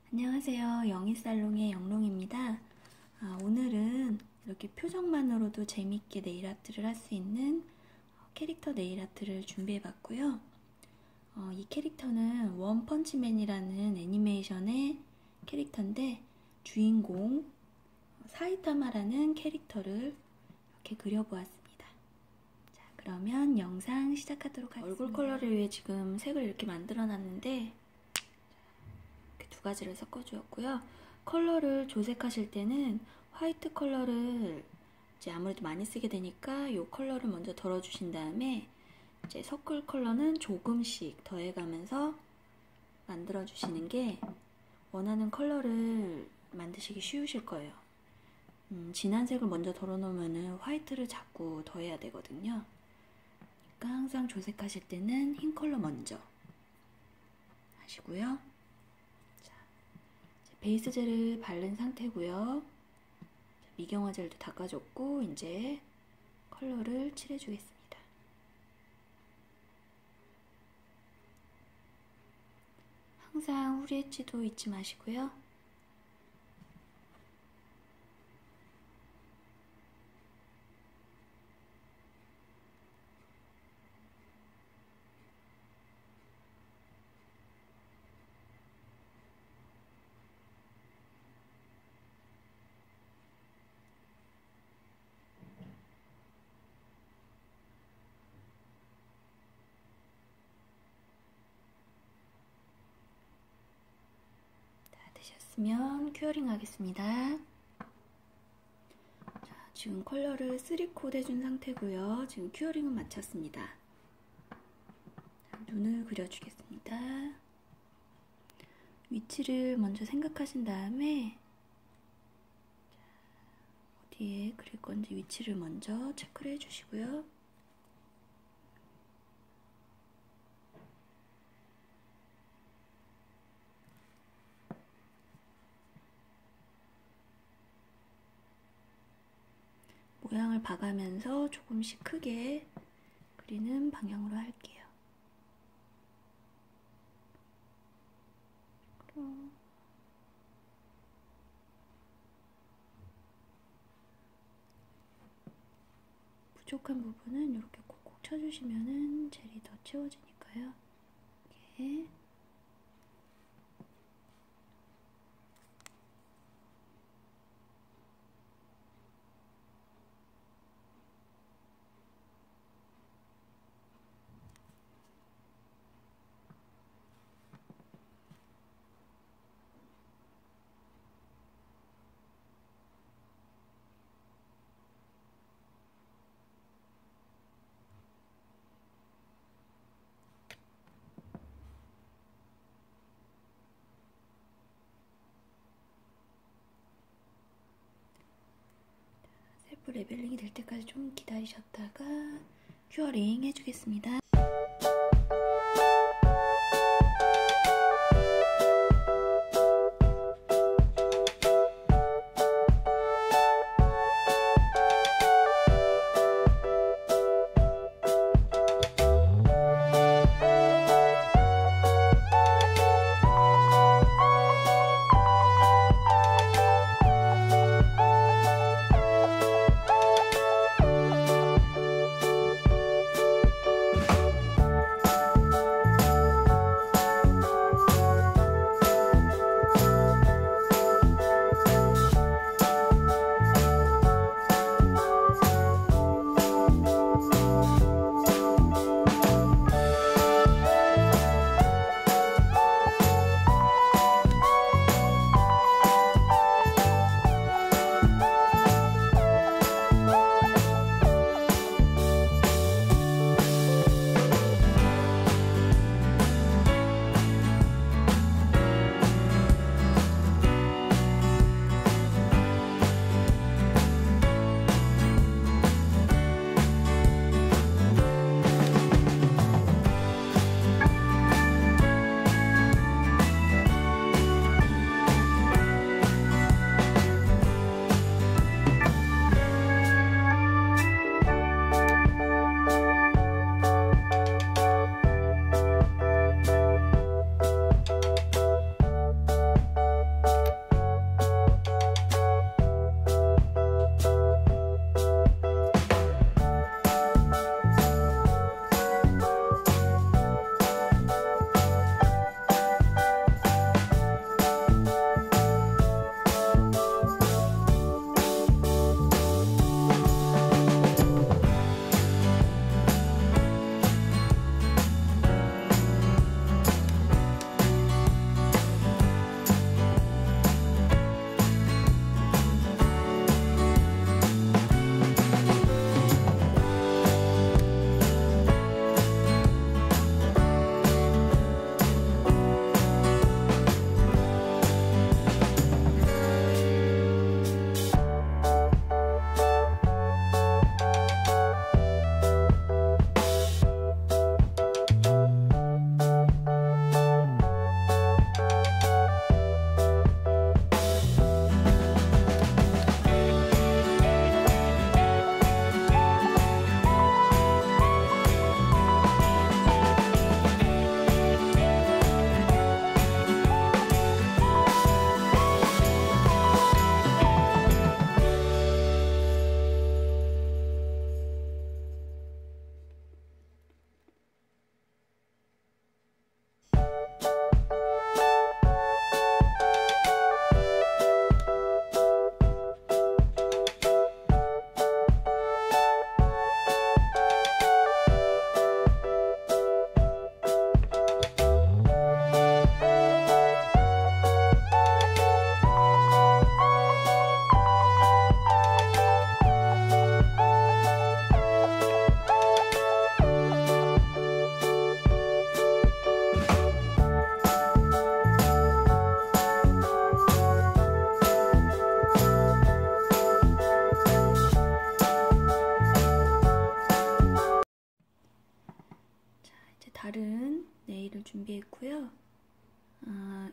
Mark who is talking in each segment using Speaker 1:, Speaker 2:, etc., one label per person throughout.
Speaker 1: 안녕하세요. 영희살롱의 영롱입니다. 오늘은 이렇게 표정만으로도 재밌게 네일아트를 할 수 있는 캐릭터 네일아트를 준비해봤고요. 이 캐릭터는 원펀치맨이라는 애니메이션의 캐릭터인데 주인공 사이타마라는 캐릭터를 이렇게 그려보았습니다. 자, 그러면 영상 시작하도록 하겠습니다. 얼굴 컬러를 위해 지금 색을 이렇게 만들어놨는데 두 가지를 섞어주었고요. 컬러를 조색하실 때는 화이트 컬러를 이제 아무래도 많이 쓰게 되니까 이 컬러를 먼저 덜어주신 다음에 이제 섞을 컬러는 조금씩 더해가면서 만들어주시는 게 원하는 컬러를 만드시기 쉬우실 거예요. 진한 색을 먼저 덜어놓으면 화이트를 자꾸 더해야 되거든요. 그러니까 항상 조색하실 때는 흰 컬러 먼저 하시고요. 베이스 젤을 바른 상태고요. 미경화 젤도 닦아줬고 이제 컬러를 칠해주겠습니다. 항상 후리 엣지도 잊지 마시고요. 되셨으면 큐어링 하겠습니다. 자, 지금 컬러를 3코드 해준 상태고요. 지금 큐어링은 마쳤습니다. 자, 눈을 그려주겠습니다. 위치를 먼저 생각하신 다음에 어디에 그릴 건지 위치를 먼저 체크를 해주시고요. 모양을 봐가면서 조금씩 크게 그리는 방향으로 할게요. 부족한 부분은 이렇게 콕콕 쳐주시면은 젤이 더 채워지니까요. 이렇게. 셀프 레벨링이 될 때까지 좀 기다리셨다가 큐어링 해주겠습니다.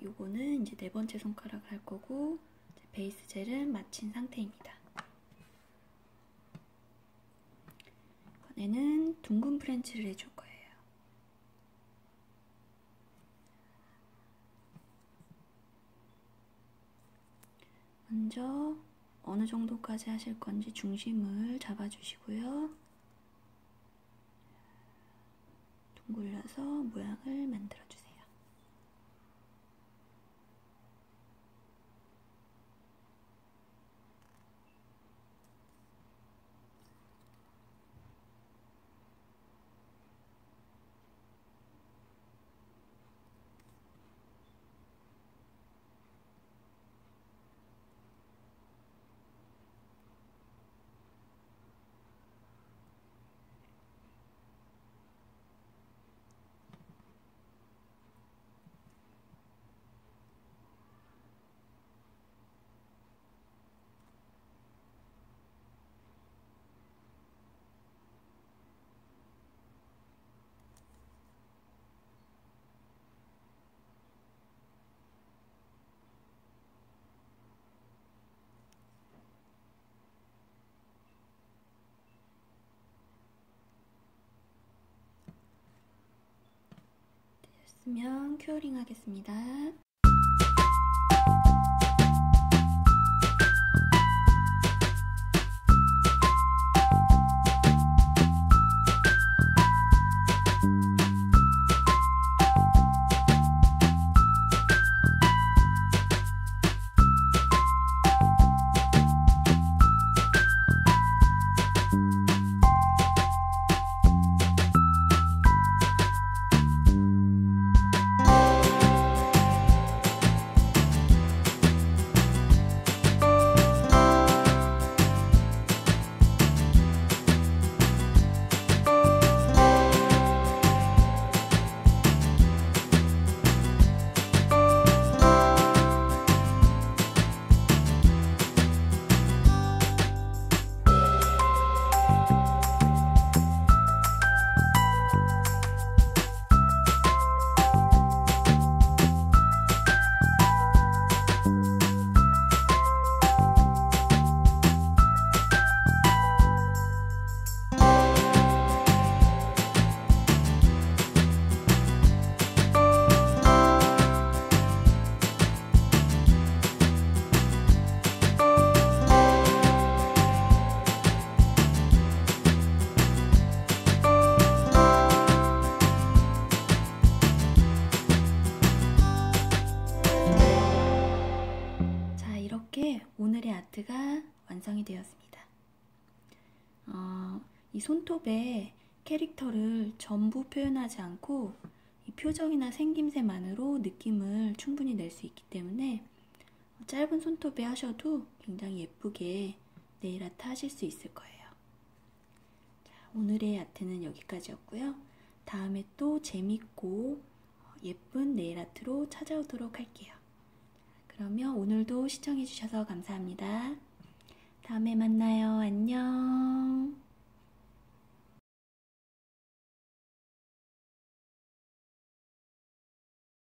Speaker 1: 요거는 이제 네 번째 손가락을 할 거고, 베이스 젤은 마친 상태입니다. 이번에는 둥근 프렌치를 해줄 거예요. 먼저 어느 정도까지 하실 건지 중심을 잡아주시고요. 둥글려서 모양을 만들어주세요. 됐으면 큐어링 하겠습니다. 오늘의 아트가 완성이 되었습니다. 이 손톱에 캐릭터를 전부 표현하지 않고 이 표정이나 생김새만으로 느낌을 충분히 낼 수 있기 때문에 짧은 손톱에 하셔도 굉장히 예쁘게 네일 아트 하실 수 있을 거예요. 자, 오늘의 아트는 여기까지였고요. 다음에 또 재밌고 예쁜 네일 아트로 찾아오도록 할게요. 그러면 오늘도 시청해주셔서 감사합니다. 다음에 만나요. 안녕.